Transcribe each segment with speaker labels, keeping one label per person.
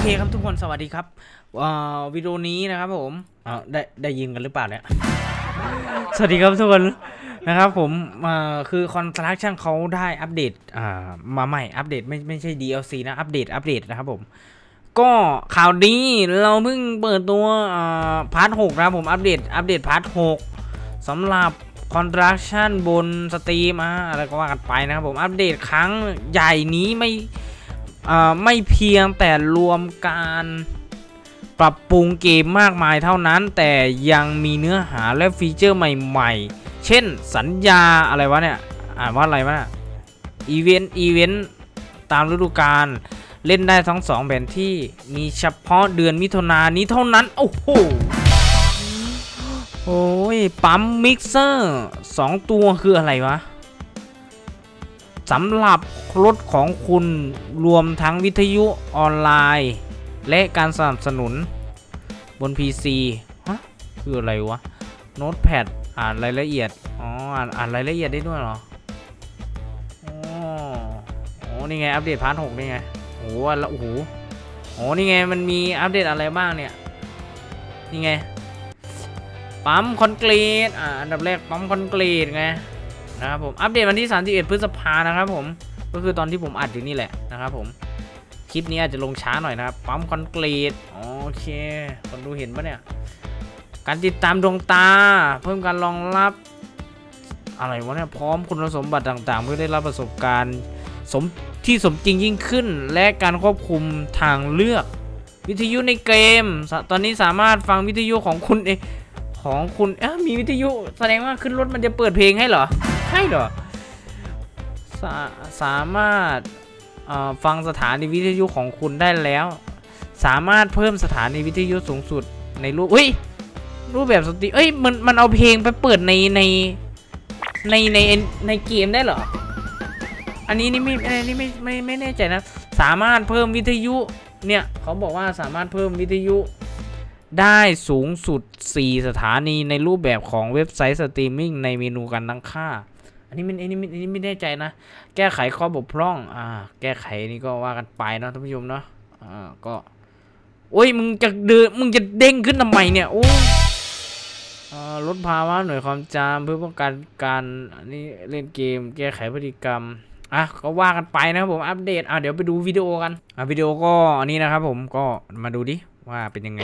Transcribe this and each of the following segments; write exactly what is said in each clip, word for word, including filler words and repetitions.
Speaker 1: เคครับทุกคนสวัสดีครับวิดีโอนี้นะครับผมได้ได้ยินกันหรือเปล่าเนี่ยสวัสดีครับทุกคนนะครับผมคือ Construction เขาได้อัปเดตมาใหม่อัปเดตไม่ไม่ใช่ ดี แอล ซี นะอัปเดตอัปเดตนะครับผมก็ข่าวดีเราเพิ่งเปิดตัวพาร์ทหกนะผมอัปเดตอัปเดตพาร์ทหกสำหรับ Construction บนสตรีมอะไรก็ว่ากันไปนะครับผมอัปเดตครั้งใหญ่นี้ไม่ไม่เพียงแต่รวมการปรับปรุงเกมมากมายเท่านั้นแต่ยังมีเนื้อหาและฟีเจอร์ใหม่ๆเช่นสัญญาอะไรวะเนี่ยอ่านว่าอะไรวะอีเวนต์อีเวนต์ตามฤดูกาลเล่นได้ทั้งสองแผนที่มีเฉพาะเดือนมิถุนายนนี้เท่านั้นโอ้โหโอ้ยปั๊มมิกเซอร์สองตัวคืออะไรวะสำหรับรถของคุณรวมทั้งวิทยุออนไลน์และการสนับสนุนบน พี ซี ฮะคืออะไรวะโน้ตแพดอ่านรายละเอียดอ๋ออ่านอ่านรายละเอียดได้ด้วยเหรออ๋อโอ้นี่ไงอัปเดตพาร์ทหกนี่ไงโอ้โหแล้วโอ้โหโอ้นี่ไงมันมีอัปเดตอะไรบ้างเนี่ยนี่ไงปั๊มคอนกรีตอ่าอันดับแรกปั๊มคอนกรีตไงนะครับผมอัปเดตวันที่สามสิบเอ็ดพฤษภานะครับผมก็คือตอนที่ผมอัดอยู่นี่แหละนะครับผมคลิปนี้อาจจะลงช้าหน่อยนะครับปั๊มคอนกรีตโอเคคนดูเห็นปะเนี่ยการติดตามดวงตาเพิ่มการรองรับอะไรวะเนี่ยพร้อมคุณสมบัติต่างๆเพื่อได้รับประสบการณ์สมที่สมจริงยิ่งขึ้นและการควบคุมทางเลือกวิทยุในเกมตอนนี้สามารถฟังวิทยุของคุณเองของคุณเอ๊ะมีวิทยุแสดงว่าขึ้นรถมันจะเปิดเพลงให้เหรอใช่เหรอสาสามารถฟังสถานีวิทยุของคุณได้แล้วสามารถเพิ่มสถานีวิทยุสูงสุดในรูปเฮ้ยรูปแบบสตรีมเอ้ยมันมันเอาเพลงไปเปิดในในในในในเกมได้เหรออันนี้นี่ไม่อันนี้ไม่ไม่ไม่แน่ใจนะสามารถเพิ่มวิทยุเนี่ยเขาบอกว่าสามารถเพิ่มวิทยุได้สูงสุดสี่สถานีในรูปแบบของเว็บไซต์สตรีมมิ่งในเมนูการตั้งค่าอันนี้มันอันนี้อันนี้ไม่แน่ใจนะแก้ไขข้อบกพร่องอ่าแก้ไขนี่ก็ว่ากันไปเนาะท่านผู้ชมเนาะอ่าก็โอ้ยมึงจะเดินมึงจะเด้งขึ้นทำไมเนี่ยโอ้อ่าลดภาวะหน่วยความจำเพื่อป้องกันการอันนี้เล่นเกมแก้ไขพฤติกรรมอ่ะก็ว่ากันไปนะครับผมอัปเดตอ่ะเดี๋ยวไปดูวิดีโอกันอ่ะวิดีโอก็อันนี้นะครับผมก็มาดูดิว่าเป็นยังไง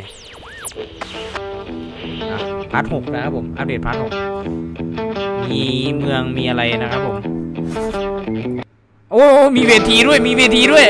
Speaker 1: พาร์ทหกนะครับผมอัปเดตพาร์ทหกมีเมืองมีอะไรนะครับผมโอ้มีเวทีด้วยมีเวทีด้วย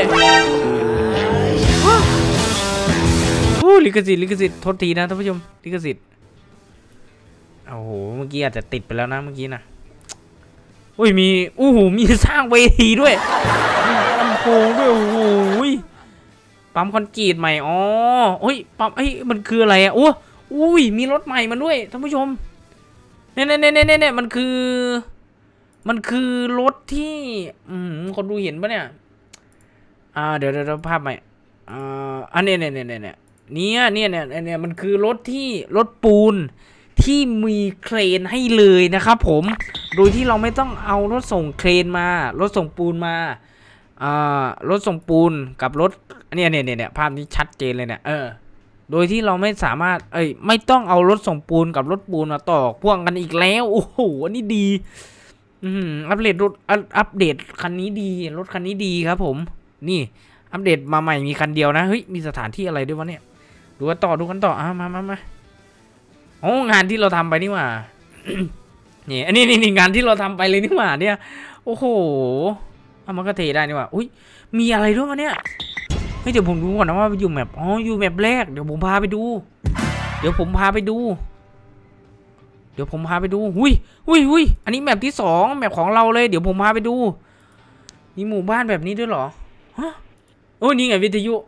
Speaker 1: โอ้ลิขสิทธิ์ลิขสิทธิ์โทษทีนะท่านผู้ชมลิขสิทธิ์โอ้โหเมื่อกี้อาจจะติดไปแล้วนะเมื่อกี้นะโอ้ยมีโอ้โหมีสร้างเวทีด้วยลำโพงด้วยโอ้โหปั๊มคอนกรีตใหม่อ๋อโอ้ยปั๊มไอ้มันคืออะไรอ่ะโอ้อุ้ยมีรถใหม่มาด้วยท่านผู้ชมเนี่ยเนี่ยเนี่ยเนี่ยเนี่ยมันคือมันคือรถที่อืมคนดูเห็นปะเนี่ยอ่าเดี๋ยวเดี๋ยวภาพใหม่อ่าอันนี้เนี่ยเนี่ยเนี่ยเนี่ยเนี่ยเนี่ยเนี่ยมันคือรถที่รถปูนที่มีเครนให้เลยนะครับผมโดยที่เราไม่ต้องเอารถส่งเครนมารถส่งปูนมาอ่ารถส่งปูนกับรถเนี่ยเนี่ยเนี่ยภาพนี้ชัดเจนเลยเนี่ยเออโดยที่เราไม่สามารถเอ้ยไม่ต้องเอารถส่งปูนกับรถปูนมาต่อพ่วงกันอีกแล้วโอ้โหอันนี้ดีอืมอัปเดตรถอัปเดตคันนี้ดีรถคันนี้ดีครับผมนี่อัปเดตมาใหม่มีคันเดียวนะเฮ้ยมีสถานที่อะไรด้วยวะเนี่ยดูกันต่อดูกันต่ออ่ะมามามาโอ้งานที่เราทำไปนี่หว่า นี่อันนี้นี่งานที่เราทำไปเลยนี่หว่าเนี่ยโอ้โหเอามันก็เทได้นี่หว่าอุ้ยมีอะไรด้วยวะเนี่ยเฮ้ยเดี๋ยวผมดูก่อนนะว่าอยู่แมปอ๋ออยู่แมปแรกเดี๋ยวผมพาไปดูเดี๋ยวผมพาไปดูเดี๋ยวผมพาไปดูหุยหุยหุยอันนี้แมปที่สองแมปของเราเลยเดี๋ยวผมพาไปดูมีหมู่บ้านแบบนี้ด้วยเหรอฮะโอ้ยนี่ไงวิทยุ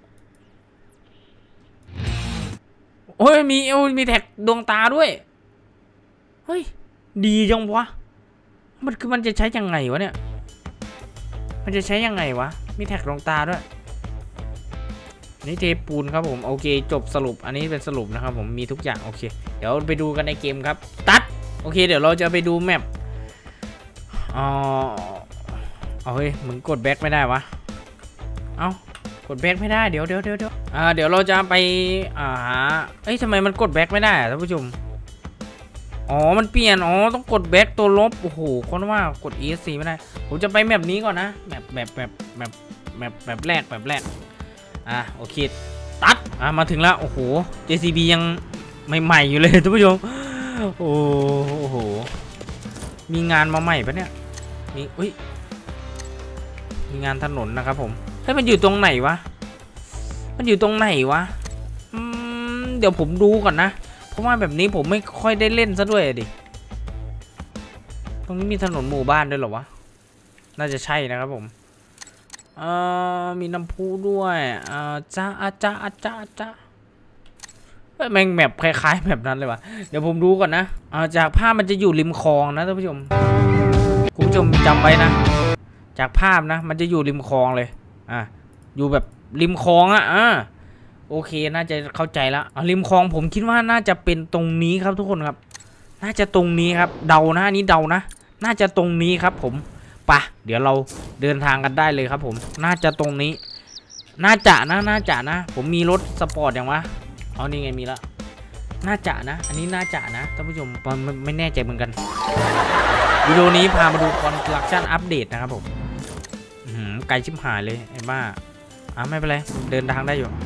Speaker 1: โอ้ยมีโอ้ยมีแท็กดวงตาด้วยเฮ้ยดีจังวะมันคือมันจะใช้ยังไงวะเนี่ยมันจะใช้ยังไงวะมีแท็กดวงตาด้วยนี่เทปูนครับผมโอเคจบสรุปอันนี้เป็นสรุปนะครับผมมีทุกอย่างโอเคเดี๋ยวไปดูกันในเกมครับตัดโอเคเดี๋ยวเราจะไปดูแมปอ๋อเอาเฮ้ยมึงกดแบ็คไม่ได้วะเอ้ากดแบ็กไม่ได้เดี๋ยวเดี๋ยวเดี๋ยวเดี๋ยวอ่าเดี๋ยวเราจะไปอ่าหาเอ้ยทำไมมันกดแบ็กไม่ได้ท่านผู้ชมอ๋อมันเปลี่ยนอ๋อต้องกดแบ็กตัวลบโอ้โหคนว่ากด อี เอส ซี ไม่ได้ผมจะไปแมปนี้ก่อนนะแมปแบบแบบแบบแบบแบบแรกแบบแรกอ่ะโอเคตัดอ่ะมาถึงแล้วโอ้โห เจ ซี บี ยังใหม่ๆอยู่เลยท่านผู้ชมโอ้โหมีงานมาใหม่ปะเนี่ยมีอุ้ยมีงานถนนนะครับผมเฮ้ยมันอยู่ตรงไหนวะมันอยู่ตรงไหนวะอืมเดี๋ยวผมดูก่อนนะเพราะว่าแบบนี้ผมไม่ค่อยได้เล่นซะด้วยดิตรงนี้มีถนนหมู่บ้านด้วยเหรอวะน่าจะใช่นะครับผมเอ่อมีน้ำพุด้วยเอ่อจ้าอาจ้าอาจ้าอาจ้าแม่งแมปคล้ายๆแบบนั้นเลยวะเดี๋ยวผมดูก่อนนะเอ่อจากภาพมันจะอยู่ริมคลองนะท่านผู้ชมคุณผู้ชมจำไว้นะจากภาพนะมันจะอยู่ริมคลองเลยอ่ะอยู่แบบริมคลองอ่ะอ่าโอเคน่าจะเข้าใจแล้วริมคลองผมคิดว่าน่าจะเป็นตรงนี้ครับทุกคนครับน่าจะตรงนี้ครับเดานะนี่เดานะน่าจะตรงนี้ครับผมปะเดี๋ยวเราเดินทางกันได้เลยครับผมน่าจะตรงนี้น่าจะนะน่าจะนะผมมีรถสปอร์ตอย่างวะเอานี่ไงมีแล้วน่าจะนะอันนี้น่าจะนะท่านผู้ชมไม่ไม่แน่ใจเหมือนกันวิดีโอนี้พามาดูคอนสตรักชั่นอัปเดตนะครับผมไกลชิบหายเลยไอ้บ้าอ่ะไม่เป็นไรเดินทางได้อยู่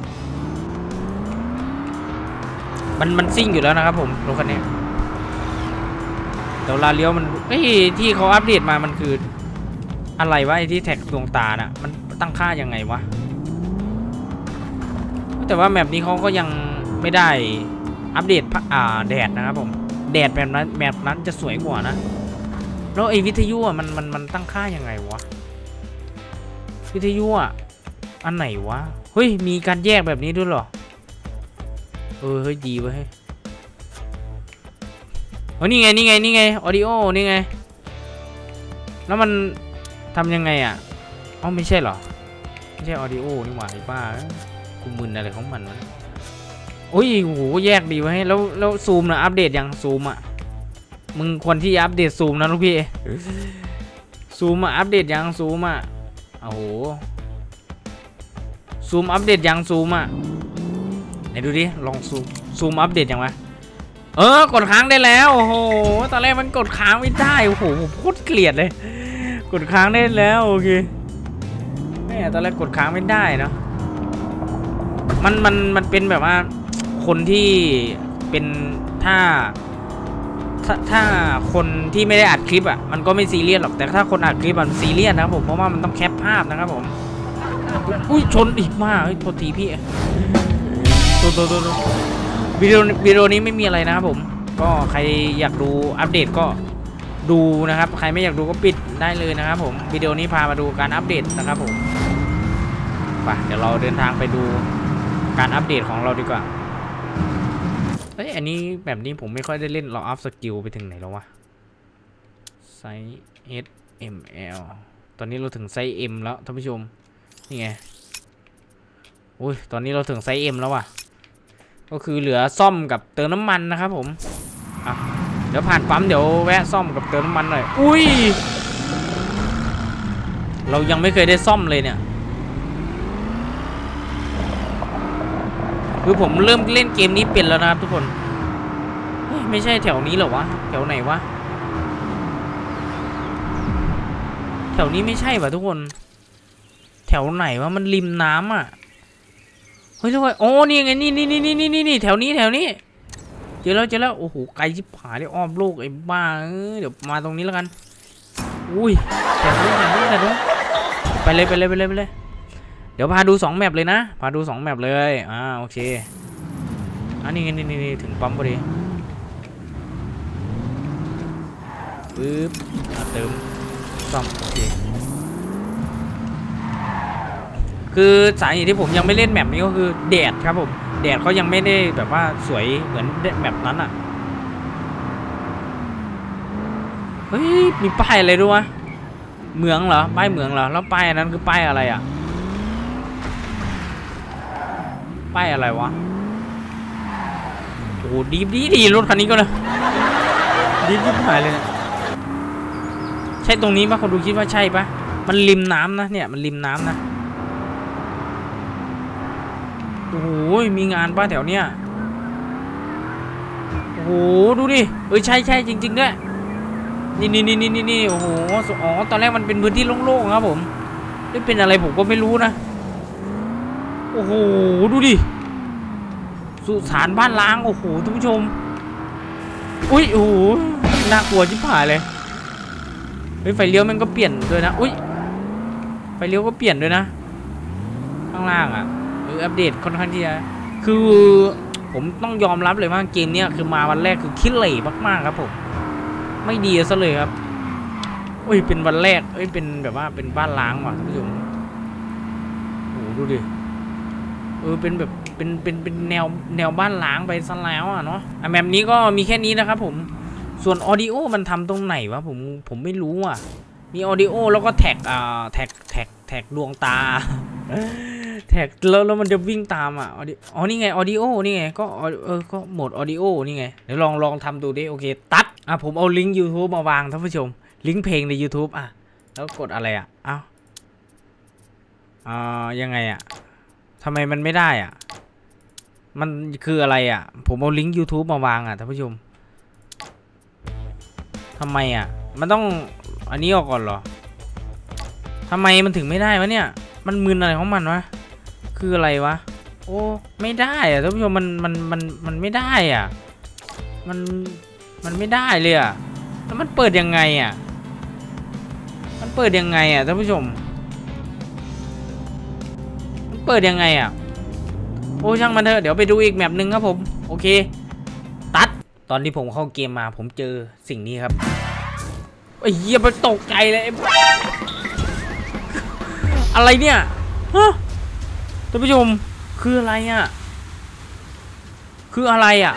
Speaker 1: มันมันซิ่งอยู่แล้วนะครับผมรถคันนี้แต่เวลาเลี้ยวมันเฮ้ยที่เขาอัปเดตมามันคืออะไรวะไอ้ที่แท็กดวงตาน่ะมันตั้งค่ายังไงวะแต่ว่าแมปนี้เขาก็ยังไม่ได้อัปเดตอ่าแดดนะครับผมแดดแบบนั้นแบบนั้นจะสวยกว่านะแล้วไอ้วิทยุอ่ะมันมันมันตั้งค่ายังไงวะวิทยุอ่ะอันไหนวะเฮ้ยมีการแยกแบบนี้ด้วยเหรอเออเฮ้ยดีเว้ยโอ้นี่ไงนี่ไงนี่ไงออดิโอนี่ไงแล้วมันทำยังไงอ่ะอ๋อไม่ใช่เหรอไม่ใช่ออดิโอนี่หว่าไอ้บ้ากูมึนอะไรของมันวะโอ้ยโหแยกดีเว้ยแล้วแล้วซูมนะอัปเดตยังซูมอ่ะมึงควรที่อัปเดตซูมนะลูกพี่ซูมอ่ะอัปเดตยังซูมอ่ะโอ้โหซูมอัปเดตยังซูมอ่ะไหนดูดิลองซูมซูมอัปเดตยังวะเออกดค้างได้แล้วโอ้โหตอนแรกมันกดค้างไม่ได้โอ้โหผมโคตรเกลียดเลยกดค้างได้แล้วโอเคแม่ตอนแรกกดค้างไม่ได้เนาะมันมันมันเป็นแบบว่าคนที่เป็นถ้าถ้าถ้าคนที่ไม่ได้อัดคลิปอ่ะมันก็ไม่ซีเรียสหรอกแต่ถ้าคนอัดคลิปมันซีเรียสนะครับผมเพราะว่ามันต้องแคปภาพนะครับผมอุ้ยชนอีกมากเฮ้ยโทษทีพี่ตัวตัวตัววิดีโอวิดีโอนี้ไม่มีอะไรนะครับผมก็ใครอยากดูอัปเดตก็ดูนะครับใครไม่อยากดูก็ปิดได้เลยนะครับผมวิดีโอนี้พามาดูการอัปเดตนะครับผมไปเดี๋ยวเราเดินทางไปดูการอัปเดตของเราดีกว่าเอ้ยอันนี้แบบนี้ผมไม่ค่อยได้เล่นเราอัพสกิลไปถึงไหนแล้ววะไซส์ เอส เอ็ม แอล ตอนนี้เราถึงไซส์ M แล้วท่านผู้ชมนี่ไงอุ้ยตอนนี้เราถึงไซส์ M แล้วว่ะก็คือเหลือซ่อมกับเติมน้ำมันนะครับผมอ่ะเดี๋ยวผ่านปั๊มเดี๋ยวแวะซ่อมกับเติมน้ำมันหน่อยอุ้ยเรายังไม่เคยได้ซ่อมเลยเนี่ยคือผมเริ่มเล่นเกมนี้เป็นแล้วนะครับทุกคนเฮ้ยไม่ใช่แถวนี้เหรอวะแถวไหนวะแถวนี้ไม่ใช่ป่ะทุกคนแถวไหนวะมันริมน้ำอ่ะเฮ้ยทุกคนโอ้นี่ไงนี่นี่นี่นี่นี่นี่แถวนี้แถวนี้เจอแล้วเจอแล้วโอ้โหไกลชิบหายเลยอ้อมโลกไอ้บ้าเดี๋ยวมาตรงนี้แล้วกันอุ้ยแถวนี้แถวนี้แถวนี้ไปเลยไปเลยไปเลยไปเลยเดี๋ยวพาดูสองแมปเลยนะพาดูสองแมปเลยอ่าโอเคอันนี้นี่นี่ถึงปั๊มพอดีปึ๊บเติมซ่อมโอเคคือสาเหตุที่ผมยังไม่เล่นแมปนี้ก็คือแดดครับผมแดดเขายังไม่ได้แบบว่าสวยเหมือนแมปนั้นอ่ะเฮ้ยมีป้ายอะไรด้วยวะเหมืองเหรอป้ายเหมืองเหรอแล้วป้ายอันนั้นคือป้ายอะไรอ่ะป้ายอะไรวะโอ้ดีดีดีรถคันนี้ก็เลยดีดีหายเลยนะใช่ตรงนี้ปะคนดูคิดว่าใช่ปะมันริมน้ำนะเนี่ยมันริมน้ำนะโอ้โหมีงานป่ะแถวเนี้ยโอ้โหดูดิเออใช่ใช่จริงๆด้วยนี่นี่นี่นี่นี่โอ้โหอ๋อตอนแรกมันเป็นพื้นที่โล่งๆครับผมนี่เป็นอะไรผมก็ไม่รู้นะโอ้โหดูดิสุสานบ้านล้างโอ้โหท่านผู้ชมอุ้ยโอ้โหน่ากลัวชิบหายเลยเฮ้ยไฟเลี้ยวมันก็เปลี่ยนด้วยนะอุ้ยไฟเลี้ยวก็เปลี่ยนด้วยนะข้างล่างอ่ะเอออัปเดตค่อนข้างที่จะคือผมต้องยอมรับเลยว่าเกมเนี้ยคือมาวันแรกคือคิดเหล่มากๆครับผมไม่ดีซะเลยครับอุ้ยเป็นวันแรกเอ้ยเป็นแบบว่าเป็นบ้านล้างว่ะท่านผู้ชมโอ้ดูดิเออเป็นแบบเป็นเป็นเป็นแนวแนวบ้านล้างไปซะแล้วอ่ะเนาะอ่ะแบบนี้ก็มีแค่นี้นะครับผมส่วนออดิโอมันทำตรงไหนวะผมผมไม่รู้อ่ะมีออดิโอแล้วก็แท็กอ่าแท็กแท็กแท็กดวงตาแท็กแล้วแล้วมันจะวิ่งตามอ่ะอ๋อนี่ไงออดิโอนี่ไงก็เออก็โหมดออดิโอนี่ไงเดี๋ยวลองลองทำดูดิโอเคตัดอ่ะผมเอาลิงก์ YouTube มาวางท่านผู้ชมลิงก์เพลงใน YouTube อ่ะแล้วกดอะไรอ่ะอ้าวอ่ายังไงอ่ะทำไมมันไม่ได้อ่ะมันคืออะไรอ่ะผมเอาลิงก์ YouTube มาวางอ่ะท่านผู้ชมทำไมอ่ะมันต้องอันนี้ออกก่อนเหรอทำไมมันถึงไม่ได้วะเนี่ยมันมึนอะไรของมันวะคืออะไรวะโอ้ไม่ได้อ่ะท่านผู้ชมมันมันมันมันไม่ได้อ่ะมันมันไม่ได้เลยอ่ะแล้วมันเปิดยังไงอ่ะมันเปิดยังไงอ่ะท่านผู้ชมมันเปิดยังไงอ่ะโอ้ช่างมันเถอะเดี๋ยวไปดูอีกแมปหนึ่งครับผมโอเคตัดตอนที่ผมเข้าเกมมาผมเจอสิ่งนี้ครับไอ้เหี้ยมันตกใจเลยอะไรเนี่ยฮะท่านผู้ชมคืออะไรอ่ะคืออะไรอ่ะ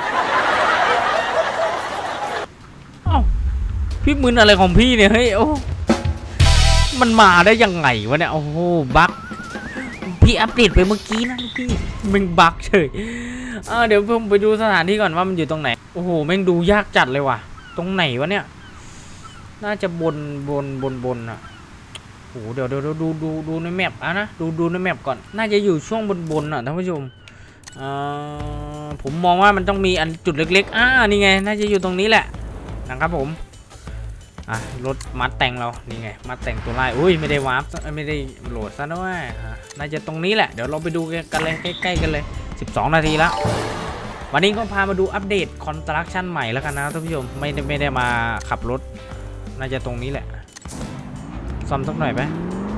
Speaker 1: เอ้าพี่มึนอะไรของพี่เนี่ยเฮ้ยโอ้มันมาได้ยังไงวะเนี่ยโอ้โหบั๊กพี่อัปเดตไปเมื่อกี้นะพี่มึงบั๊กเฉยอ่าเดี๋ยวผมไปดูสถานที่ก่อนว่ามันอยู่ตรงไหนโอ้โหแม่งดูยากจัดเลยว่ะตรงไหนวะเนี่ยน่าจะบนบนบนบนอ่ะโอ้โหเดี๋ยวเดี๋ยวดูดูดูในแมปอ่ะนะดูดูในแมปก่อนน่าจะอยู่ช่วงบนบนอ่ะท่านผู้ชมอ่าผมมองว่ามันต้องมีอันจุดเล็กๆอ่านี่ไงน่าจะอยู่ตรงนี้แหละนะครับผมอ่ะรถมัดแต่งเรานี่ไงมัดแต่งตัวไล่อุ้ยไม่ได้วาร์ปไม่ได้โหลดซะด้วยน่าจะตรงนี้แหละเดี๋ยวเราไปดูกันเลยใกล้ๆกันเลยสิบสองนาทีแล้ววันนี้ก็พามาดูอัปเดตคอนสตรักชั่นใหม่แล้วกันนะท่านผู้ชมไม่ได้ไม่ได้มาขับรถน่าจะตรงนี้แหละซ่อมสักหน่อยไหม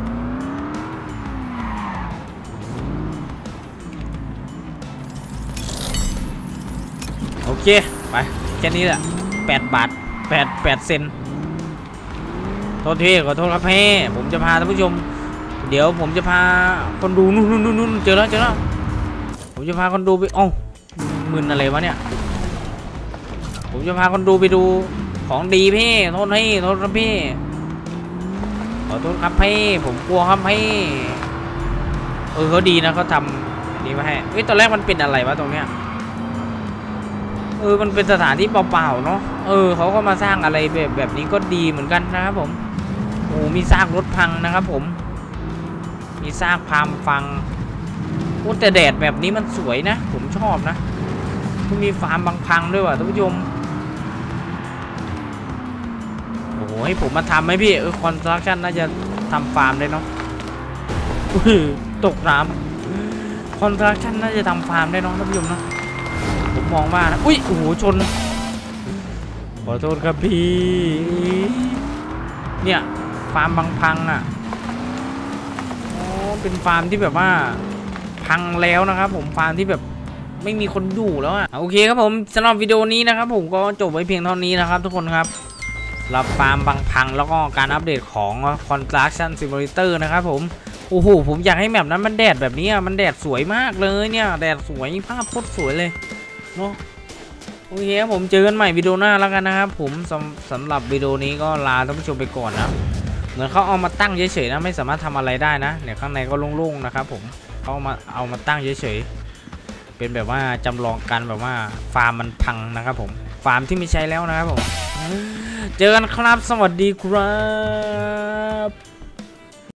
Speaker 1: โอเคไปแค่นี้แหละแปดบาทแปดแปดเซนโทษทีขอโทษครับเพ่ผมจะพาท่านผู้ชมเดี๋ยวผมจะพาคนดูนู่นนู่นนู่นเจอแล้วเจอแล้วผมจะพาคนดูไปอ๋อมึนอะไรวะเนี่ยผมจะพาคนดูไปดูของดีเพ่โทษให้โทษครับเพ่ขอโทษครับเพ่ผมกลัวครับเพ่เออเขาดีนะเขาทำอันนี้มาให้เฮ้ยตอนแรกมันเป็นอะไรวะตรงเนี้ยเออมันเป็นสถานที่เปล่าๆเนาะเออเขาก็มาสร้างอะไรแบบแบบนี้ก็ดีเหมือนกันนะครับผมโอ้มีซากรถพังนะครับผมมีซากพามฟังโอ้แต่แดดแบบนี้มันสวยนะผมชอบนะมันมีฟาร์มบางพังด้วยว่ะท่านผู้ชมโอ้โหให้ผมมาทำไหมพี่เออคอนสตรักชั่นน่าจะทำฟาร์มได้เนาะตกน้ำคอนสตรักชั่นน่าจะทำฟาร์มได้เนาะท่านผู้ชมเนาะผมมองว่านะอุ้ยโอ้โหชนขอโทษครับพี่เนี่ยฟาร์มบางพังอ่ะโอ้เป็นฟาร์มที่แบบว่าพังแล้วนะครับผมฟาร์มที่แบบไม่มีคนอยู่แล้วอ่ะโอเคครับผมสำหรับวิดีโอนี้นะครับผมก็จบไว้เพียงเท่านี้นะครับทุกคนครับรับฟาร์มบางพังแล้วก็การอัปเดตของ Construction Simulator นะครับผมโอ้โหผมอยากให้แมปนั้นมันแดดแบบนี้มันแดดสวยมากเลยเนี่ยแดดสวยภาพโคตรสวยเลยเนาะโอเคครับผมเจอกันใหม่วิดีโอหน้าแล้วกันนะครับผมสำสำหรับวิดีโอนี้ก็ลาท่านผู้ชมไปก่อนนะเหมือนเขาเอามาตั้งเฉยๆนะไม่สามารถทำอะไรได้นะเนี่ยข้างในก็โล่งๆนะครับผมเขามาเอามาตั้งเฉยๆเป็นแบบว่าจำลองกันแบบว่าฟาร์มมันพังนะครับผมฟาร์มที่ไม่ใช้แล้วนะครับผมเจอกันครับสวัสดีครับ